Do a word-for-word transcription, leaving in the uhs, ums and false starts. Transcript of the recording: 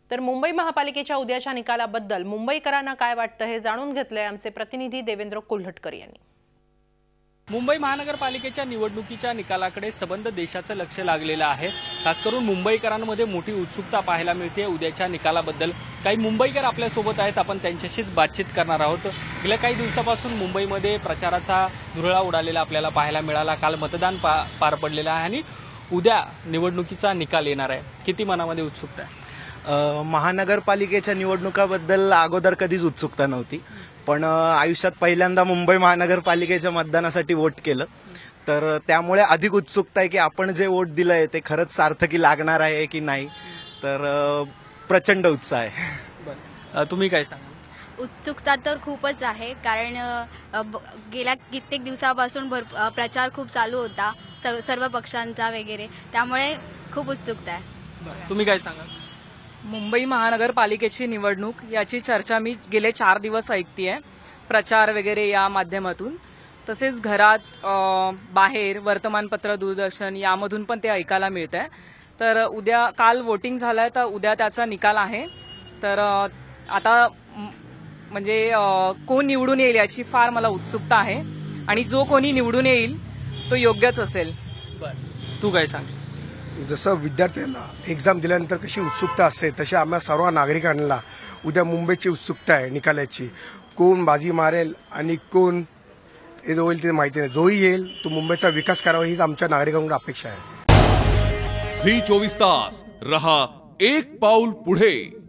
तर मुंबई महापालिकेच्या उद्याच्या निकालाबद्दल मुंबईकरांना काय वाटतं हे जाणून घेतलंय आमचे प्रतिनिधी देवेंद्र कोल्हटकर यांनी। मुंबई महानगरपालिकेच्या निवडणुकीच्या निकालाकडे सबंध देशाचं लक्ष लागलेलं आहे। खास करून मुंबईकरांमध्ये मोठी उत्सुकता पाहायला मिळते उद्याच्या निकालाबद्दल। काही मुंबईकर आपल्या सोबत आहेत, आपण त्यांच्याशीच बातचीत करणार आहोत। गेल्या काही दिवसापासून मुंबईमध्ये प्रचाराचा धुरळा उडालेला आपल्याला पाहायला मिळाला। काल मतदान पार पडलेलं आहे आणि उद्या निवडणुकीचा निकाल येणार आहे। किती मनामध्ये उत्सुकता आहे? महानगरपालिकेच्या निवडणुकाबद्दल अगोदर कधीच उत्सुकता नव्हती, पण आयुष्यात पहिल्यांदा मुंबई महानगरपालिकेच्या मतदानासाठी वोट केलं, तर त्यामुळे अधिक उत्सुकता आहे की आपण जे वोट दिलंय ते खरंच सार्थकी लागणार आहे की नाही। तर प्रचंड उत्साह आहे। तुम्ही काय सांगा? उत्सुकता तर खूपच आहे, कारण गेल्या कित्येक दिवसापासून प्रचार खूप चालू होता सर्व पक्षांचा वगैरे, त्यामुळे खूप उत्सुकता आहे। तुम्ही काय सांगा? मुंबई महानगरपालिकेची निवडणूक याची चर्चा मी गेले चार दिवस ऐकतेय, प्रचार वगैरे या माध्यमातून, तसेच घरात बाहेर वर्तमानपत्र दूरदर्शन यामधून पण ते ऐकायला मिळतंय। तर उद्या काल वोटिंग झालंय, तर उद्या त्याचा निकाल आहे। तर आता म्हणजे कोण निवडून येईल याची फार मला उत्सुकता आहे, आणि जो कोणी निवडून येईल तो योग्यच असेल। तू काय सांग? जसं विद्यार्थ्यांना एक्झाम दिल्यानंतर कशी उत्सुकता असते, तशी आम्हा सर्व नागरिकांना उद्या मुंबईची उत्सुकता आहे निकालाची। कोण बाजी मारेल आणि कोण हे होईल ते माहिती नाही, जोही येईल तो मुंबईचा विकास करावा हीच आमच्या नागरिकांकडून अपेक्षा आहे। झी चोवीस तास रहा एक पाऊल पुढे।